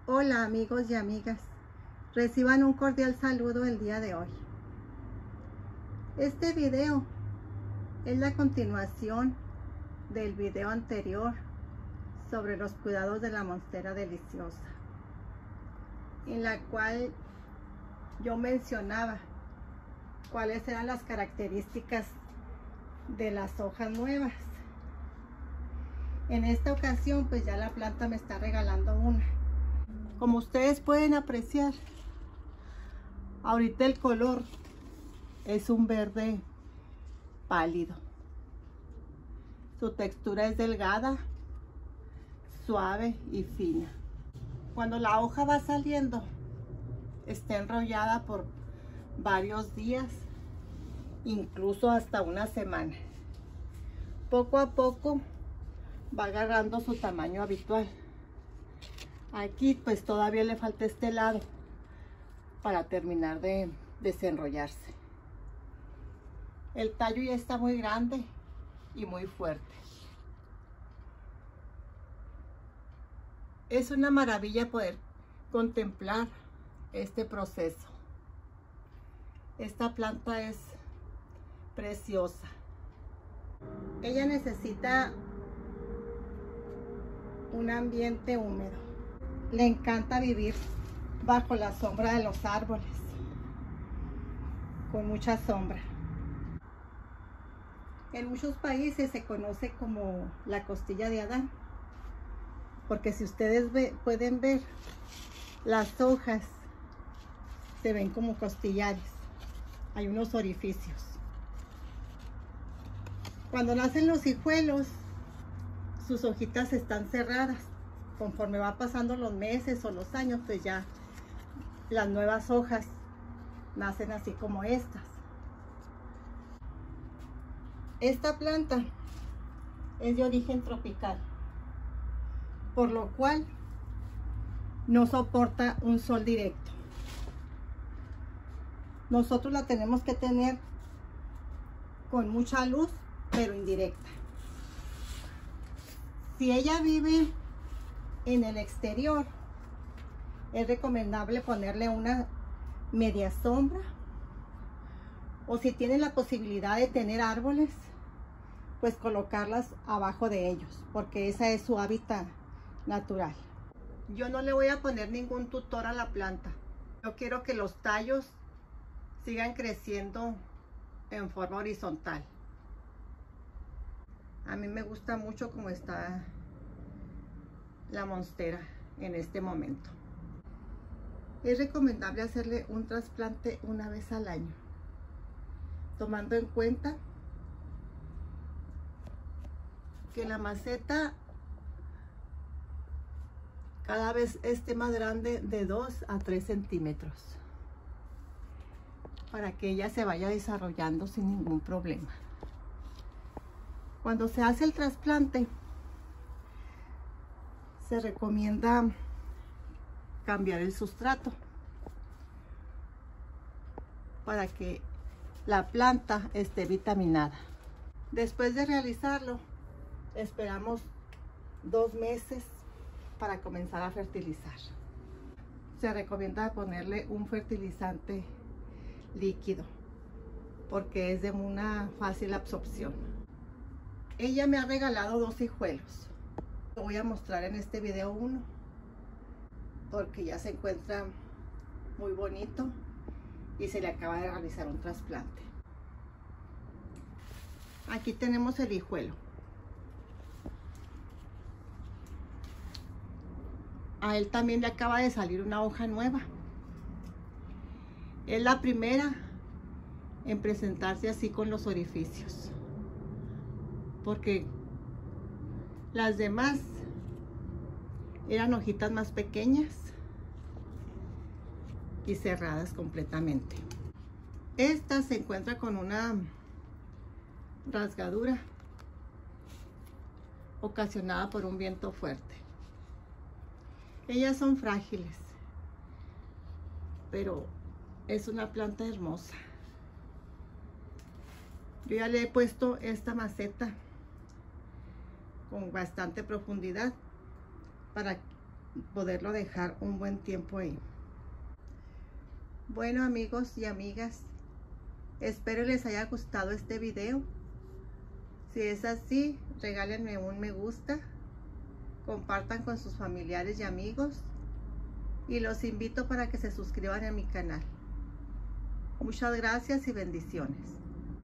Hola amigos y amigas, reciban un cordial saludo el día de hoy. Este video es la continuación del video anterior sobre los cuidados de la monstera deliciosa, en la cual yo mencionaba cuáles eran las características de las hojas nuevas. En esta ocasión pues ya la planta me está regalando una. Como ustedes pueden apreciar, ahorita el color es un verde pálido. Su textura es delgada, suave y fina. Cuando la hoja va saliendo, está enrollada por varios días, incluso hasta una semana. Poco a poco va agarrando su tamaño habitual. Aquí pues todavía le falta este lado para terminar de desenrollarse. El tallo ya está muy grande y muy fuerte. Es una maravilla poder contemplar este proceso. Esta planta es preciosa. Ella necesita un ambiente húmedo. Le encanta vivir bajo la sombra de los árboles, con mucha sombra. En muchos países se conoce como la costilla de Adán, porque si ustedes pueden ver, las hojas se ven como costillares, hay unos orificios. Cuando nacen los hijuelos, sus hojitas están cerradas. Conforme va pasando los meses o los años, pues ya las nuevas hojas nacen así como estas. Esta planta es de origen tropical, por lo cual no soporta un sol directo. Nosotros la tenemos que tener con mucha luz, pero indirecta. Si ella vive en el exterior, es recomendable ponerle una media sombra, o si tienen la posibilidad de tener árboles, pues colocarlas abajo de ellos, porque esa es su hábitat natural. Yo no le voy a poner ningún tutor a la planta. Yo quiero que los tallos sigan creciendo en forma horizontal. A mí me gusta mucho cómo está la monstera en este momento. Es recomendable hacerle un trasplante una vez al año, tomando en cuenta que la maceta cada vez esté más grande, de 2 a 3 centímetros, para que ella se vaya desarrollando sin ningún problema. Cuando se hace el trasplante, se recomienda cambiar el sustrato para que la planta esté vitaminada. Después de realizarlo, esperamos 2 meses para comenzar a fertilizar. Se recomienda ponerle un fertilizante líquido porque es de una fácil absorción. Ella me ha regalado 2 hijuelos. Voy a mostrar en este video uno, porque ya se encuentra muy bonito y se le acaba de realizar un trasplante. Aquí tenemos el hijuelo. A él también le acaba de salir una hoja nueva. Es la primera en presentarse así con los orificios, porque las demás eran hojitas más pequeñas y cerradas completamente. Esta se encuentra con una rasgadura ocasionada por un viento fuerte. Ellas son frágiles, pero es una planta hermosa. Yo ya le he puesto esta maceta con bastante profundidad para poderlo dejar un buen tiempo ahí. Bueno, amigos y amigas, espero les haya gustado este video. Si es así, regálenme un me gusta, compartan con sus familiares y amigos y los invito para que se suscriban a mi canal. Muchas gracias y bendiciones.